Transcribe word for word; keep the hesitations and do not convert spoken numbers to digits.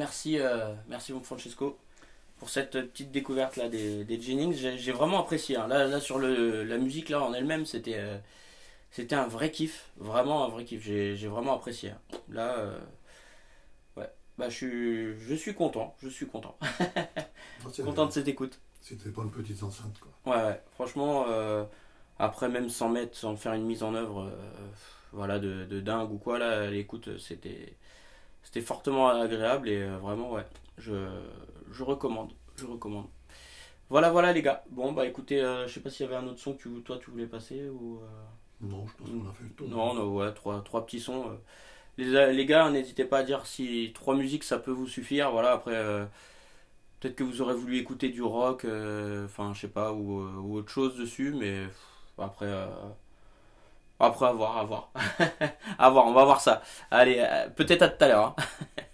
merci, euh, merci mon Francesco pour cette petite découverte là des, des Jennings. J'ai, j'ai vraiment apprécié. Hein. Là, là sur le, la musique là en elle-même, c'était, euh, c'était un vrai kiff, vraiment un vrai kiff. J'ai, j'ai vraiment apprécié. Hein. Là, euh, ouais, bah je suis, je suis content, je suis content, Ah, c'est- content de cette écoute. C'était pas une petite enceinte, quoi. Ouais, ouais. Franchement, euh, après même sans mettre, sans faire une mise en œuvre, euh, voilà de, de dingue ou quoi là, l'écoute c'était C'était fortement agréable et euh, vraiment, ouais, je, je recommande. Je recommande. Voilà, voilà les gars. Bon, bah écoutez, euh, je sais pas s'il y avait un autre son que tu, toi tu voulais passer ou. Non, je pense euh, qu'on a fait le tour. Non, non, ouais, trois, trois petits sons. euh. Les, les gars, n'hésitez pas à dire si trois musiques ça peut vous suffire. Voilà, après, euh, peut-être que vous aurez voulu écouter du rock, euh, enfin, je sais pas, ou, euh, ou autre chose dessus, mais pff, après. euh, Après, à voir, à voir. À voir, on va voir ça. Allez, euh, peut-être à tout à l'heure. Hein.